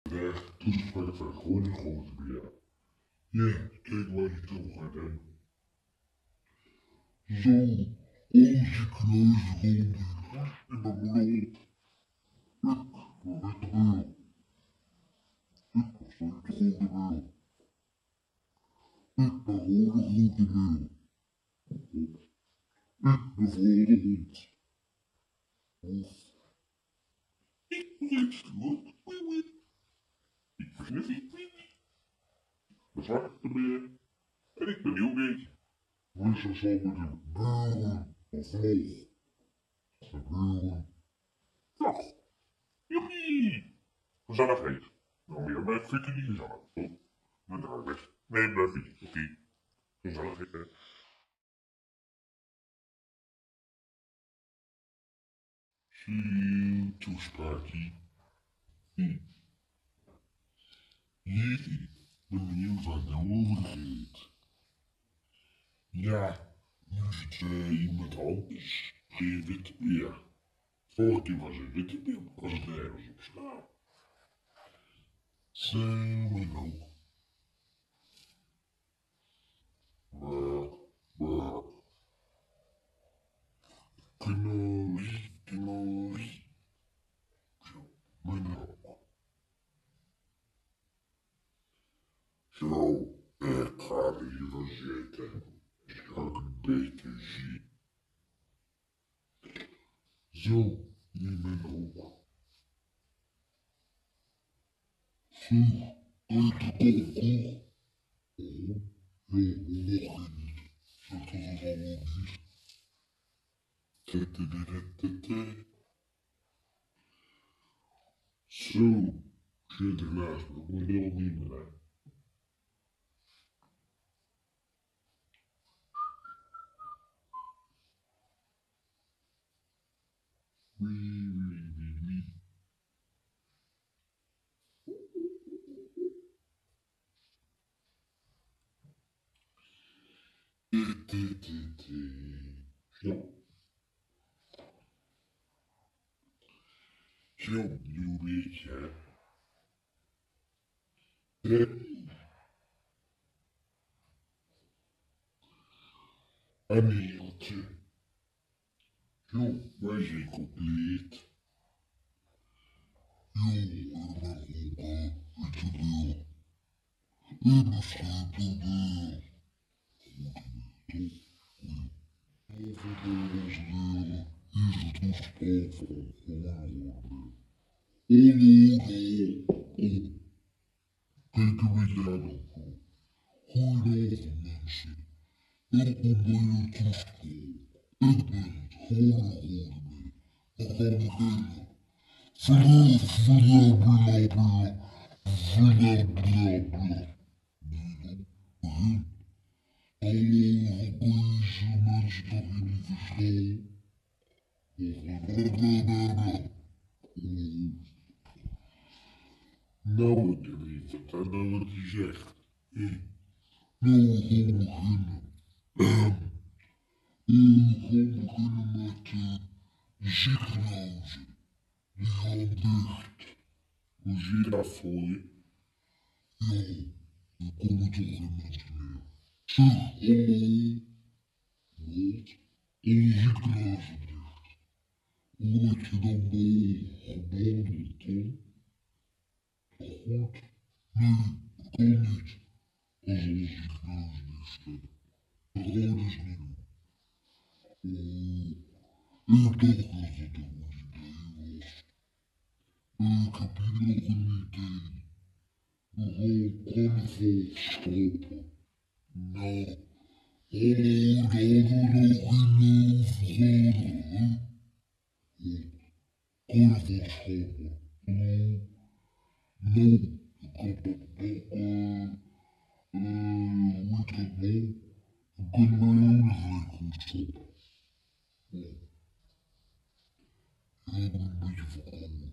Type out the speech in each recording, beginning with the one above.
Weg, toespraak van gewoon een grote beer. Ja, kijk waar je toe gaat heen. Zo, onze kruisronde in mijn lol. Ik ben witte beer. Ik was niet grote beer. Ik ben gewoon een grote beer. Ik ben voor de hond. Ik ben iets goed. Ik ben Sniffy. De zwarte beer. En ik ben Newgate. Wees er zo met de buren of nog. De buren. Dag. Joepie. Gezelligheid. Nou, weer met fietsen die gezellig. Oh, dan ga ik weg. Nee, blijf fietsen. Oké. Gezelligheid, hè. Zie, toespraakje. Ik ben benieuwd wat nou overgeeft. Ja, nu is het iemand anders. Geen witte beer. Vorige keer was het witte beer, was het ergens op slaan. Zijn we nog? Maar, knolly, knolly. Zo, mijn ook. Zo, ik ga hier zitten. Ik ga een beetje zien. Zo, je bent ook. Zo, uit de koelkast. Oh, ja, nog niet. Zegt dat het allemaal niet. Tututututu. Zo, zit er naast me. Ik moet er ook niet meer. Wee, wee, wee, wee. Tutututu. Zo, zo, nieuw weetje. Anneeltje. Zo, wij zijn compleet. Jo, ik ben Honka. Ik ben Beel. Ik ben Schepenbeel. Overdeels leren is het oorsprong van Hollywood. Hallo, oh, kijk een beetje aan op. Goedenavond mensen. Welkom bij het toesprong. Ik ben het Hollywood. We gaan beginnen. Villa, bla, bla. Villa, bla, bla. Begin. Hallo Europese mensen dat je niet verstaan. Blablabla. Nou, ik heb niet vertellen wat hij zegt. Nou, we gaan beginnen. We gaan beginnen met de ziekenhuizen. Die gaan dicht. Hoe zie je dat voor je? Ja, er komen toch geen mensen meer. Zeg, hallo. Wat? Alle ziekenhuizen dicht. Word je dan behandeld, Tom? Goed? Nee, dat kan niet. Als alle ziekenhuizen dicht staan. Dat gaan dus niet doen. Ik dacht dat het een goed idee was. Ik heb hier nog een idee. We gaan carnaval stoppen. Nou, hallo, daar hadden we nog in vergaderen, hè? Carnaval stoppen. Hallo. Nou, ik heb het nog, hoe heet dat nou? We kunnen bij jou nog goed stoppen. Ja, ik ben een beetje verkouden.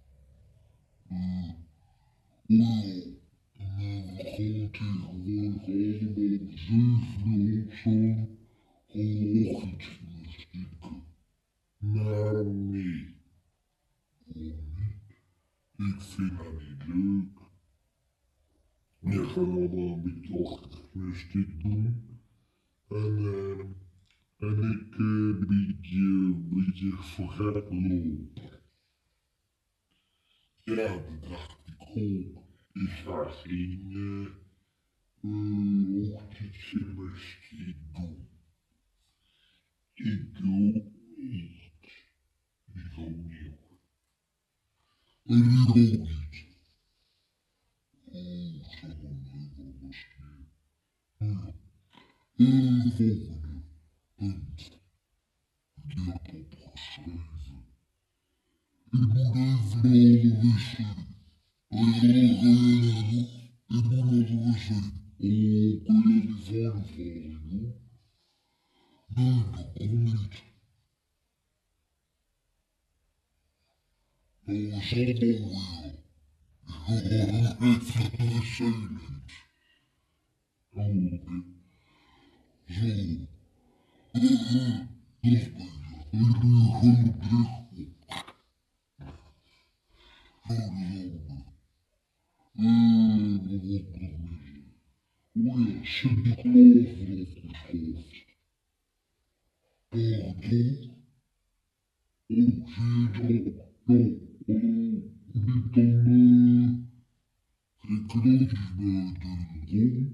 Nou, we gaan tegenwoordig allemaal om 7 uur opstaan. Gewoon ochtendgymnastieken. Nou, nee. Waarom niet? Ik vind dat niet leuk. Je gaat allemaal een beetje ochtendgymnastiek doen. En ik een beetje vooruit lopen. Ja, dat dacht ik ook. Ik ga geen ochtendgymnastiek doen. Ik doe niet. Ik ook niet. En ik ook niet. Oh, zeg maar nee, wat was het? De volgende punt. Die heb ik opgeschreven. Ik moet even naar de wc. Ik moet naar de wc. Oh, kun je die voor vallen, joh? Nee, dat kon niet. Nou, is dat alweer? Ja, ik weet dat de wc niet. Oh, oké. Zo. Nog beter. Ik doe je gewoon op terug. Zo, dat is ook beter. Wat nog meer? Oh ja, Sinterklaas wordt opgeschoofd. Pardon? Oh, zie je dat? Ja, niet dan geen cadeautjes meer uitdelen,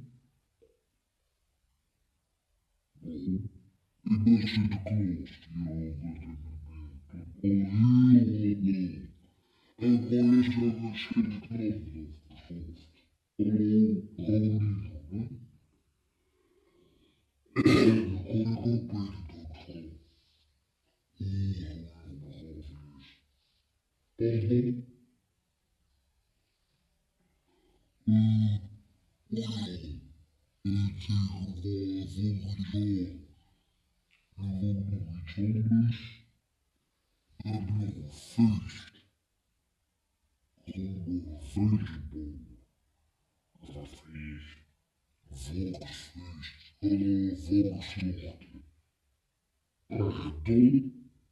toch? Ik ben Sinterklaas. Ja, dat heb ik al heel lang. En wanneer zijn we Sinterklaas opgeschoofd? Hallo, hou niet aan, hè? Dan kon ik ook beter doodgaan. Pardon? Ja, tegen volgend jaar. En ook nog iets anders. We hebben nog een feest. Gewoon nog een feestje bouwen. Dat is volksfeest. Alle volksslachten. Pardon?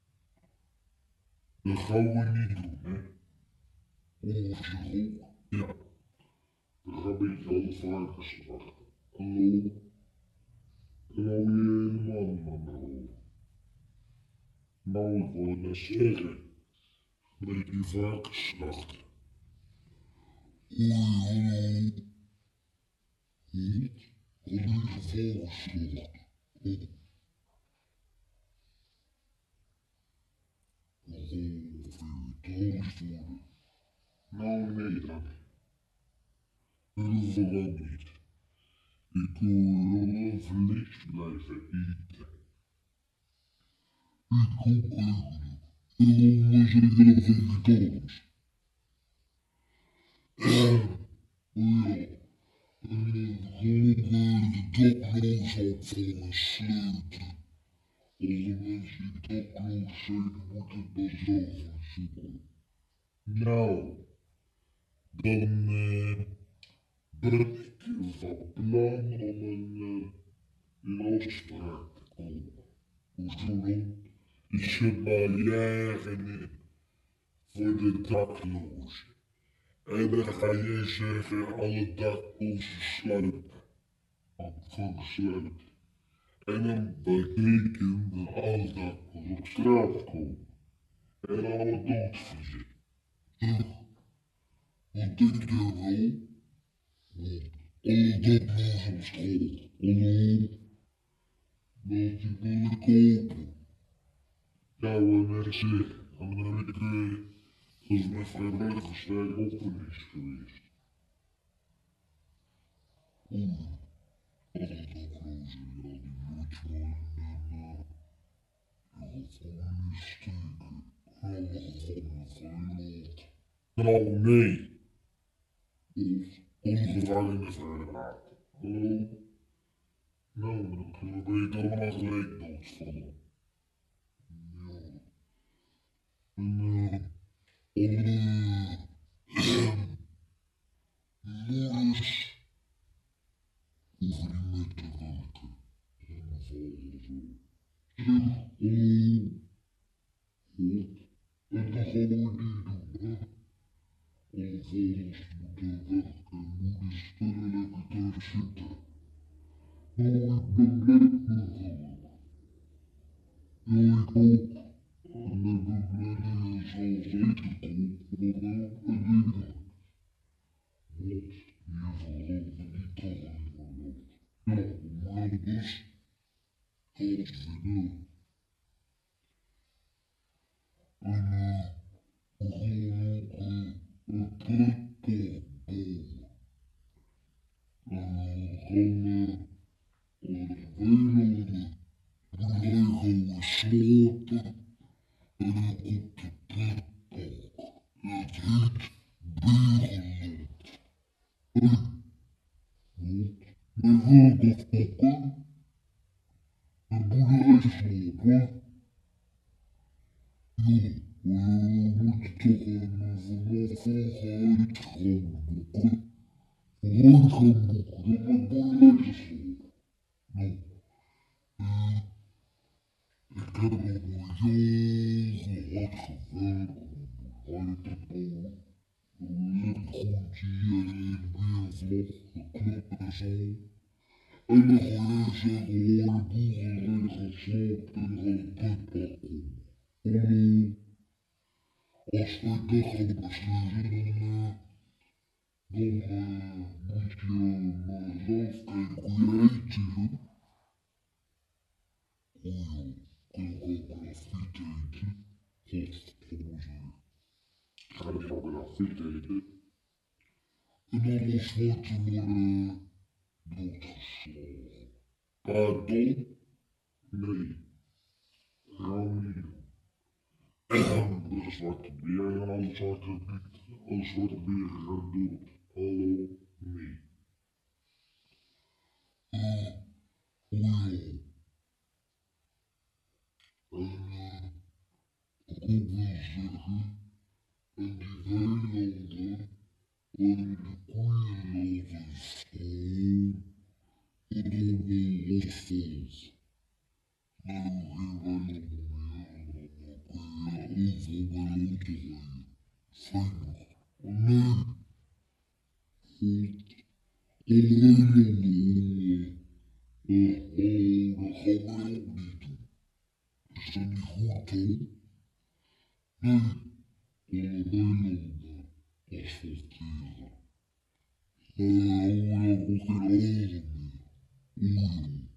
Dat gaan we niet doen, hè? Onze groep. Ja. Dan ga ik alle varkens slachten. Hallo? En hou je helemaal niet aan de hoofd. Nou, ik wou net zeggen. Met die varkens slachten. Hoi, hallo. Wat? Alleen de varkens slachten. Vegetarisch worden. Nou, nee dan. Dat vooral niet. Ik wil wel vlees blijven eten. Ik ook eigenlijk. En waarom zijn jullie vegetarisch? Oh ja. En dan gewoon de daklozen opvallen en sleutelen. Alle mensen die dakloos zijn, moeten het maar zelf gaan zoeken. Nou, dan ben ik van plan om een afspraak te komen. Hoezo dan? Ik zit maar jaren in voor de daklozen. En dan ga jij zeggen alle daklozen sluiten. Gaan sluiten. En dan betekent dat alle daklozen op straat komen. En alle doodverzetten. Wat denk je wel? Want alle daklozen op school. Hallo? Dat die willen kopen. Ja, we mensen. En dan heb ik volgens mij vrijwilligerswerk opening geweest. Oeh, alle daklozen, ja, die moet je maar in gevangenis steken. Ja, we gaan vrijlaat. Nou, nee. Of ongevangenis vrijlaat. Hallo? Nou, dan kunnen we beter allemaal gelijk doodvallen. Ja. En alle moeders hoeven niet meer te werken. En vallen zo. Zeg, goed. En dat gaan we niet doen, hè? Alle vaders moeten werken, moeders stellen Nou, ik ben blij ja, ik ook. En ik ben blij dat je zo zeker komt, maar wel een ding. Wat je verandert niet alleen maar dat. Ja, maar dus geld verdienen. En we gaan ook een pretpark bouwen. En we gaan weilanden beleggen we sloten en dan komt de pretpark. Het heet Berenland. Hé, wat? Jij wil dat pakken? Een boerderijslot, hoor. Ja, we moeten toch een vanaf volgende gaan boeken. Vooruit gaan boeken, dat met boerderijslot. Nou, ik heb al jaren hard gewerkt om een boerderij te bouwen. Lekker groentje hierin, weer vlog, geknapt en zo. En dan ga jij zeggen, hoor, de boeren zijn gesloopt en er gaat een pretpark komen. Hallo, als wij dat gaan beslissen, dan moet je naar jezelf kijken hoe je heet hier. Oh ja, kan ik ook wel friet eten? Godverdomme zeg. Ik ga niet ook wel friet eten. En anders wordt er worden doodgeslagen. Pardon? Nee, gaan we niet doen. De zwarte beer en alle zwarte biet. Alle zwarte beren gaan dood. Hallo? Nee. Oh ja. En ik ook wel zeggen, en die weilanden en de koeien lopen schoon en dan wel losvalt. Nou, geen weilanden meer en dan kun je overal bij auto rijden. Veilig. Nee, God. Alle weilanden, oh, dat gaan wij ook niet doen. Is dat niet goed, hoor? Nee, alle weilanden asfalteren. Oh ja, ook geen oren meer.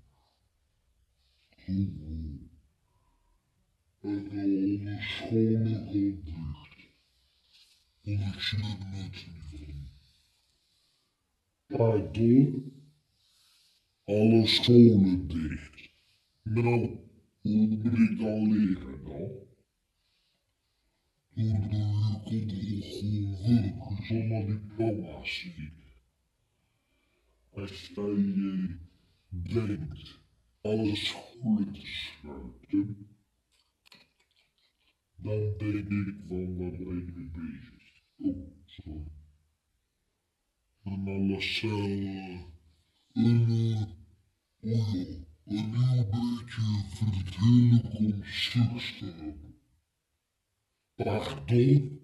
Oh ja, oh. En alle scholen gaan dicht. Want ik zie het net niet van. Pardon? Alle scholen dicht. Nou, hoe moet ik dan leren dan? Doordat je kan toch gewoon werken zonder diploma's zien. Als jij denkt alle scholen te sluiten, dan denk ik van waar ben je mee bezig? Oh, sorry. En alle cellen. En oh ja, een nieuw beetje voor het hele construct te hebben. Pardon?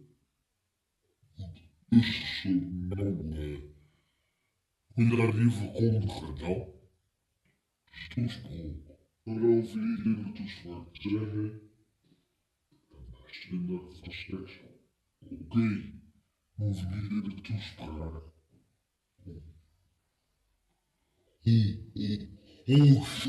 Is het zo nou, wil je dat niet verkondigen dan? Toespraak. Waarover niet in de toespraak te zeggen. Best in de respect. Oké, hoef niet in de toespraak. Oh, zo.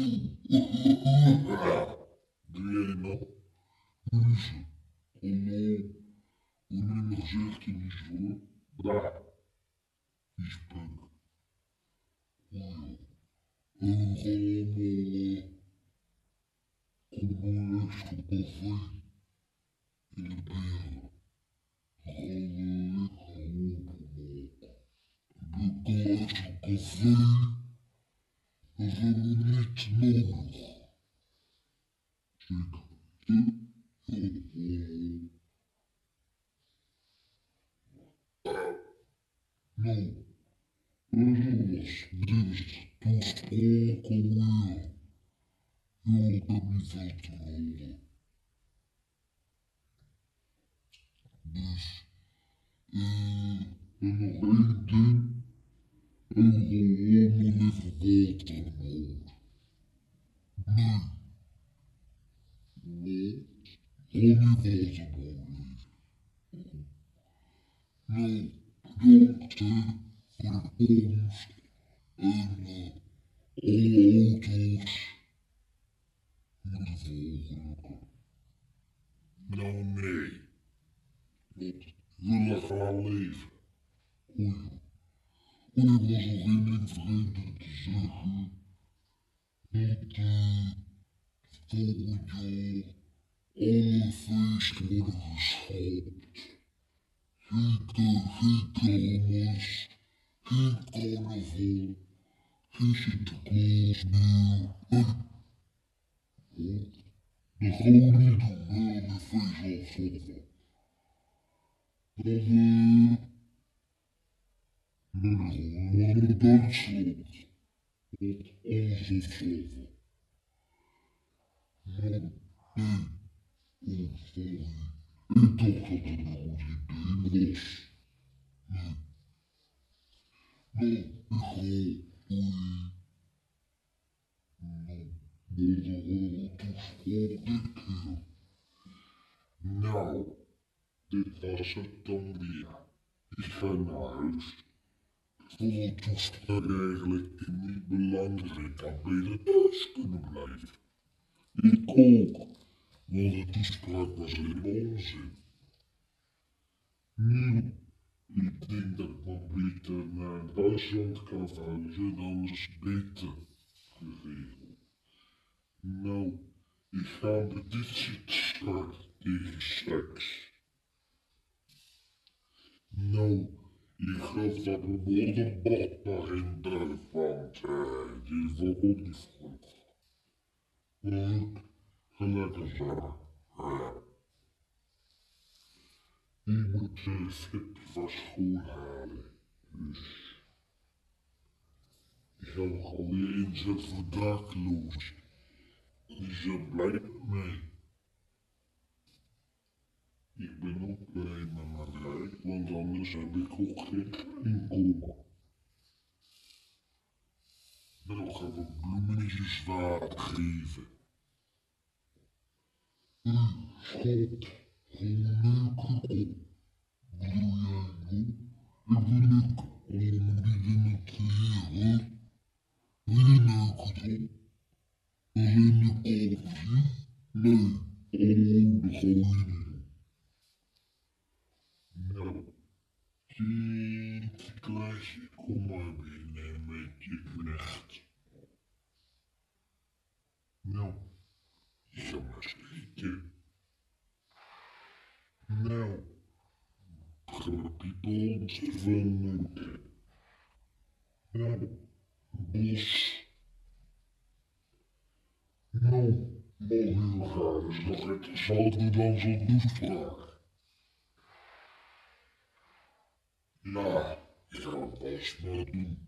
Doe jij nou? Luze. Hallo. Hoe nu nog zegt hij niet zo? Daar. Die spek. Oh ja. En we gaan allemaal extra café in de bergen. Dan gaan we lekker openmaken. Lekker extra café. Dat hebben we niet nodig. Zeker. Nou, was dit toespraak alweer. Ja, ik heb niet veel te melden. Dus, en nog één ding. En gewoon even water nodig. Nee. Wat? Gewoon even water nodig. Nou, bedankt hè, voor de komst. En alle auto's moeten volgen. Nou nee, want jullie gaan leven. Oei, oei, was nog één ding vergeten te zeggen. Dat volgend jaar alle feesten worden geschrapt. Geen kermis, geen carnaval, geen Sinterklaas meer. Nee, dat gaan we niet doen, hè, aan de feestafvallen. Dan, nee, dan gaan we naar Duitsland. Want alles afschaffen. Man, nee, oh sorry. Ik dacht dat het een goed idee was. Nee. Nou, ik ga, doei. Nou, morgen toespraak dit keer. Nou, dit was het dan weer. Ik ga naar huis. Ik vond de toespraak eigenlijk niet belangrijk. Ik had beter thuis kunnen blijven. Ik ook, want de toespraak was helemaal onzin. Nu, ik denk dat ik maar beter naar Duitsland kan verhuizen, dan is het beter geregeld. Nou, ik ga een petitie starten tegen seks. Nou, ik geloof dat we worden badbaar in Duitsland, die valt ook niet voor. Maar, ga lekker zeggen. Ik moet Flip van school halen, dus ik ga nog alweer inzet voor dakloos. Dus je blij met mij. Ik ben ook blij met mijn werk, want anders heb ik ook geen inkomen. Nou gaan we bloemetjes water geven. Schat, gewoon lekker op. Bedoel jij nou? Ik ben lekker. Oh, moet ik in het hier, wil je lekker dan? Alleen de koffie? Nee. Oh, dat gaan we niet doen. Nou, Sinterklaasje, kom maar binnen met je knecht. Nou, ik ga maar schieten. Nou, grappiepols van moeten. Nou, bos. Nou, morgen gaan is nog interessanter dan zo'n toespraak. Ja, ik ga het bos maar doen.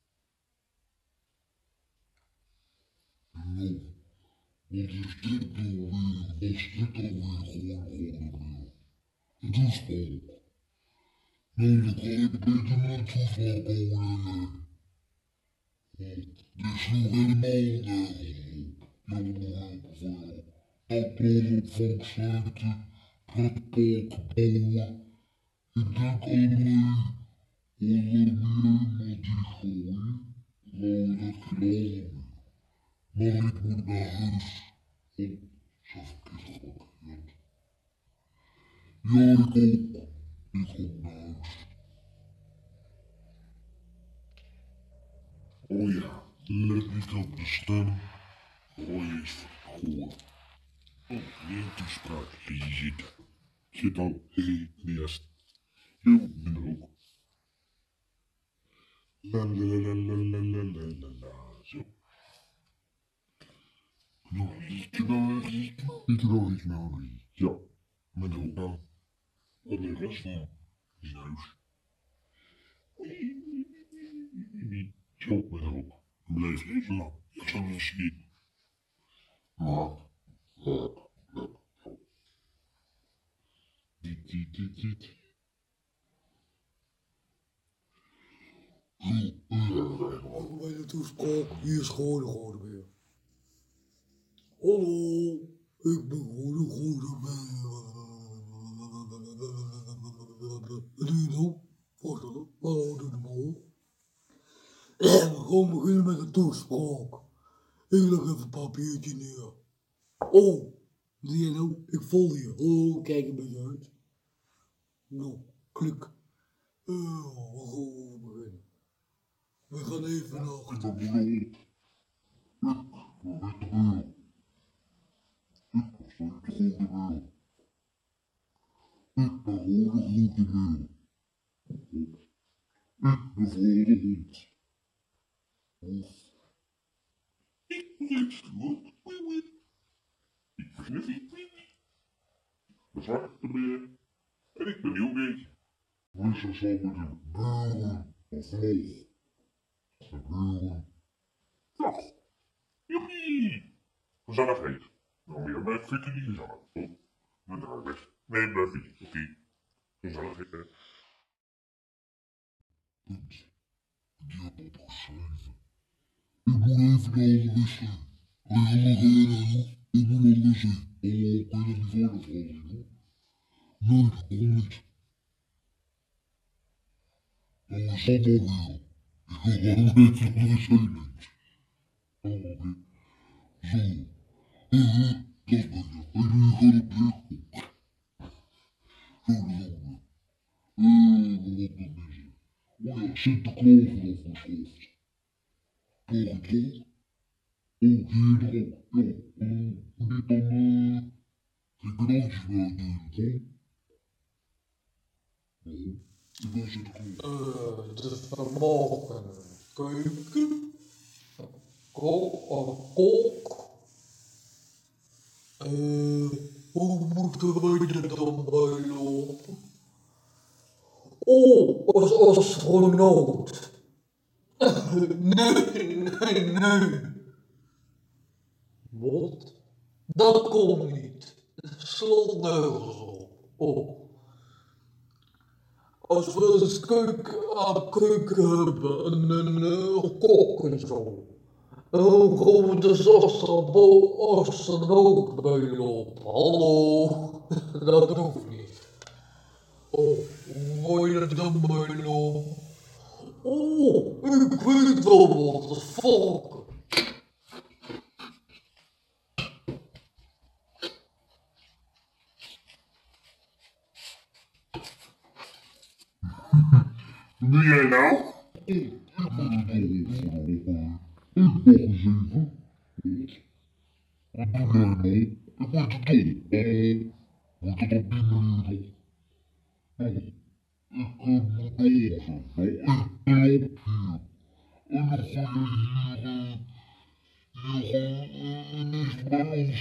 Nou, wat is dit nou weer? Was dit alweer gewoon? Het is vol. Nou, dan kan ik beter mijn toespraak alweer. Want dit is nog helemaal nergens op. Jongen, voor daklozenopvang sluiten, pretparken bouwen. Ik denk alleen onder meer dichtgooien. Nou, dat geloof ik. Maar ik moet naar huis. Oh, zo verkeerd gemarkeerd. Ja, ik ook. Ik ook naar huis. Oh ja, let niet op de stem. Gooi is verkoren. Oh, weer een toespraak. Hier zit. Zit al. Hé, eerst. Jo, ben er ook. La la la la la la la la la. Zo. Nog iets nou, iets nou. Ja, met ook aan. En de rest van is huis. Zo, met ook. Blijf even lang. Ik zal wel zien. Maar, dit. toespraak, hier is gewoon weer. Hallo, ik ben gewoon Wat doe je nou? Wacht even, doe de bal. We gaan beginnen met de toespraak. Ik leg even een papiertje neer. Oh, zie je nou? Ik val hier. Oh, kijk een beetje uit. Nou, klik. We gaan beginnen. We gaan even naar... En ik ben heel beetje. Lisa zal met de buren of nog. De buren. Dag. Joepie. Gezelligheid. Nou meer met fikken die gezellig. Toch? Met haar weg. Nee, blijf niet. Oké. Gezelligheid. Punt. Die heb opgeschreven. Ik moet even naar alle wisselen. Alle joh. Ik moet al wisselen. Oh, kun je dat niet voor de volgende, joh? Nee, dat kon niet. Dan is dat wel weer. Ik wil gewoon weten wat er zijn is. Oh, oké. Zo. Dat ben je. En nu gaat het weer. Zo, dat is ook weer. Wat ben je? Oh ja, Sinterklaas vanaf mijn schoft. Mag het wel? Oh, hier dan ook. Ja, moet ik dan geen cadeautjes meer uitdelen, kom? Nou, ik ben Sinterklaas. De vermogen keuken, kolk. Hoe moeten we er dan bij lopen? Oh, als astronaut. Nee. Wat? Dat kon niet. Sloot nergens op. Oh. Als we een keuken hebben en een kok en zo. Dan komen de astronaut bij lopen. Hallo. Dat hoeft niet. Oh, wil je er dan bij lopen? Oh, ik weet wel wat, de valken. Wat doe jij nou? Ik heb een nog eens even. Wat doe jij nou? Ik word te dol. Wordt het op die manier dan? Ik moet lopen. Nou, ik loop hier. En dan ga je hier ineens bij ons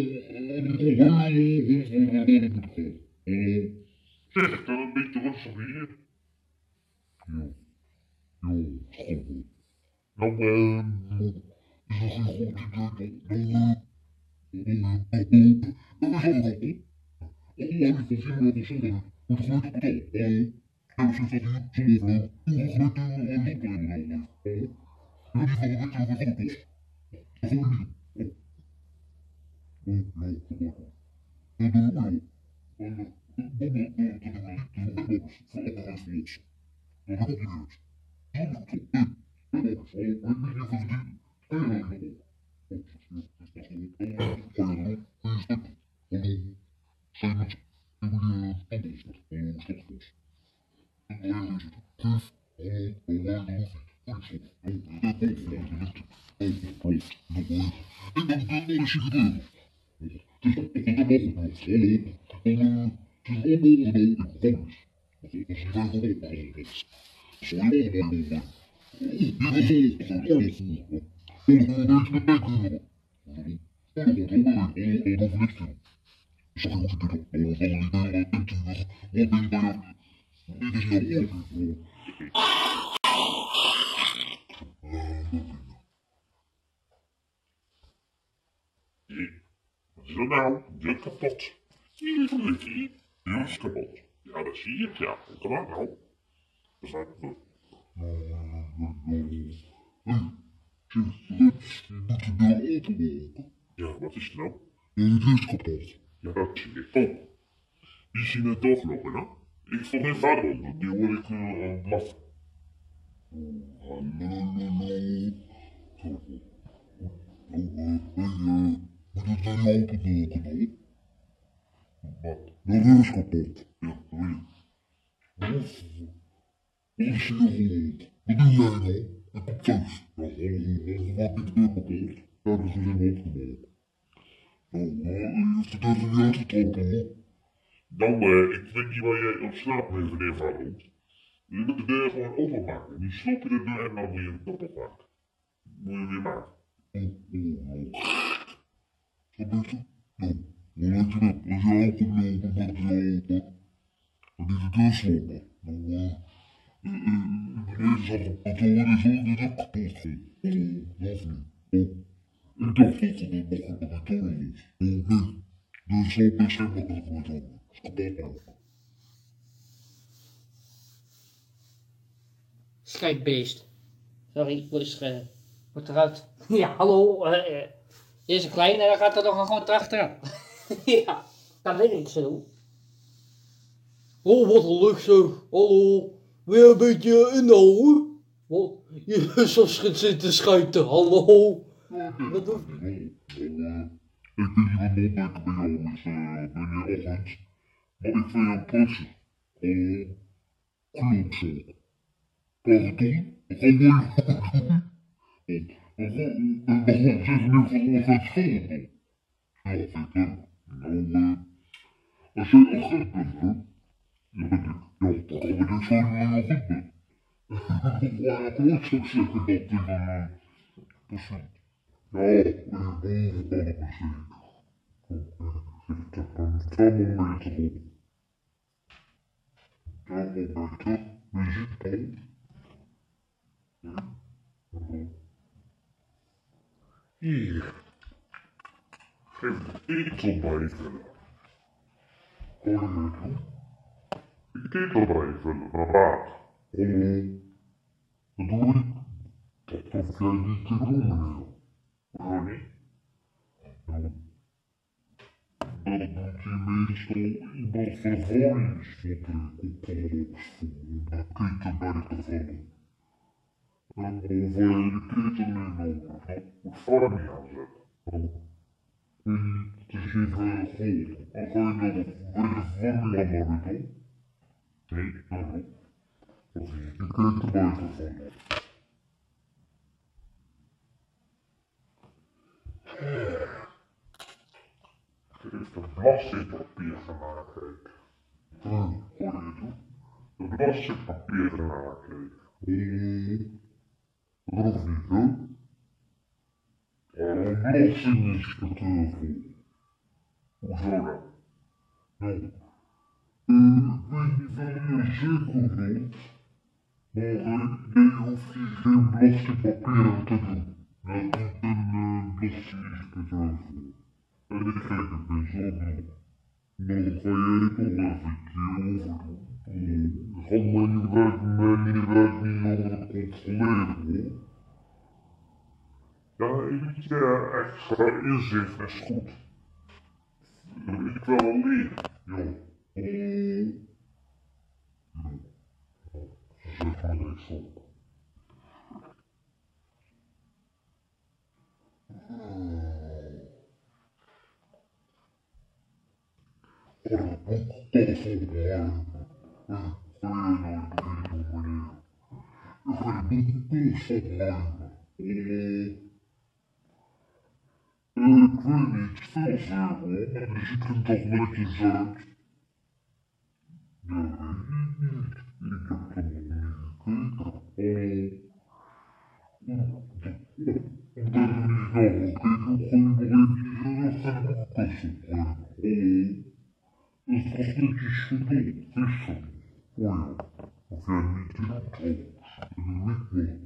te zeg, dan een beetje rustig hier. Ja, schat. Nou, is dat geen goed idee? Dat is ook wel goed. Oh, ik zie me dat zonder. Met grote betaal. Ja, zit dat hier zonder vrouw. Hoe groot is het opnemen nou? Ja, die van weet je dat het kost. Dat gewoon niet. Nou, goed. En de oorlog. En de bommen, voor anderhalf los. Dat heb ik niet. Zonder betaal. En nog eens. Ik weet niet of het die. En nog. Oh, is dat gewoon. Oh, ja, dan. Kun je steppen. Hallo. Zijn met ik moet tandenbos met. Hallo, stopbos. En alleen is het. Geef. Hallo, alleen de lucht. Ik ben de Noorse gebeuren. Het is ook de mogelijkheid. Hallo. Het is onmogelijk dat ik kom. Dat is een vijf op. Sorry, allemaal. Hier is het. Alles voor. Hallo, weet je met mij kunnen. Hallo, verlichting. Ik zag je goed in dit. Hallo, valideren, intuïtief. Wat ben je bij je? Dit is jouw oorlog. Wat is er nou? Dit kapot. Hier is een lichtje. Hier is kapot. Ja, dat zie je. Ja, hoe kan dat nou? Dat is eigenlijk... Hey, Moet de deur openmaken? Ja, wat is het nou? Ja, de deur is kapot. Ja, dat zie ik ook. Die zie je net doorlopen, hè? Ik vond mijn vader onder, die hoor ik aan het blaffen. Hallo. Moet het dan niet openmaken, hoor? Wat? De deur is kapot. Ja, dat weet ik. Wat is hier gehoord? Wat doe jij nou? Ik kom thuis. Ja, maak ik de deur kapot. Ja, dat is helemaal opgemaakt. Nou, je vertelt er niet uitgetrokken, hoor. Nou, ik weet niet waar jij op slaapt, meneer Varoot. Je moet de deur gewoon openmaken. Nu slop je de deur en dan moet je hem kapot maken. Moet je weer maken. Wat beter? Nou, dan let je op. Als je aankomt lopen, maak je open. En die de deur sloppen. Nou, beneden zat een patroon en zo, die is ook kapot gewoon. Dat niet. Ik dacht dat het nog een patroon was. Nee, de sloop is geen makkelijk met hem. Is kapot maken. Scheidbeest. Sorry, moet eruit. Ja, hallo. Dit is een kleine en dan gaat er nog gewoon achteraan. Ja, dat weet ik zo. Oh, wat een lucht zeg. Hallo. Weer een beetje inhouden? Wat? Je is als je zit te schijten. Hallo. Dat hoeft niet. Ik ben hier een opmerking bij jou, meneer Oggends. Maar ik vind hem prachtig. Klootzak. Pardon? Gewoon mooi. En waarom zeg je nu gewoon geen school dan? Ja, Victor. Nou, als jij agent bent, hè? Ja, ben ik. Ja, dan kan ik niet zeggen dat je agent bent. Maar ik hoor zo zeggen dat tegen een persoon. Ja, ik ben boven kan ik me zeggen. Ik heb een thermometer op. Thermometer, wie ziet dat? Hier, geef de etel bij vullen. Kan je mee doen? De etel bij vullen, naar water. Dat doe ik. Dat hoef jij niet te doen, meneer. Waarom niet? Nou, dat doet je meestal iemand verwarmingsvakken op de om de keten bij te vullen. En of je de keten niet nodig hebt, moet verwarming aanzetten. Nou, het is even goed. Dan ga je naar de verwarming aan maken, toch? Nee, nou, of je de keten bij te vullen. Het is de belastingpapier gemaakt heeft. Hoor je het? De belastingpapier gemaakt heeft. Dat hoeft niet, hè? Een belastinginspecteur voor. Hoezo dan? Nou, ik weet niet of je zeker weet, maar jij hoeft hier geen belastingpapieren te doen. Dat doet een belastinginspecteur voor. En ik kijk het best wel doen. Dan ga jij toch even overdoen. Ik ga mijn werk niet over controleren, hoor. Ja, een beetje extra inzicht is goed. Ik wil wel leren. Ja. Zeg maar niks op. Dat boek dat vond ik mooi. Ik ga je boek opnemen. Ik weet niet, veel zeer hoor, maar die ziet er toch netjes uit. Ja, ik heb er nog niet gekeken. Ik ben er niet naar gekeken, ik ga je nog eventjes even kussen brengen. Het was netjes geduld, gisteren. Oh ja, of jij niet doet trouwens, en niet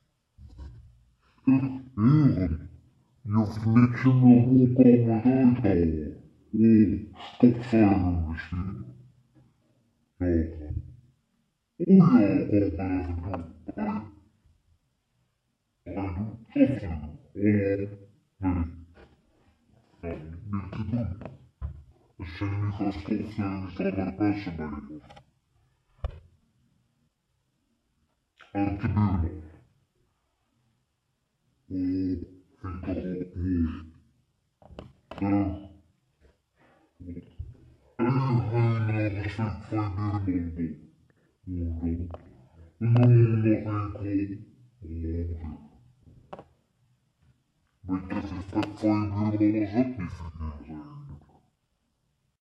meer. Heren. Je hoeft niks in de woonkamer uithouden. Stofzuigen misschien. Ja. Oh ja, ik ga het even doen. Ga je doen? Nee. Nou, niet te doen. Als je nu gaat stofzuigen, staat er bessen bij je. Uit de buurman. Vind ik toch wel mooi. Ja. Hij respect voor je buurman. Nog een kool. Beetje respect voor je buurman was ook niet verkeerd.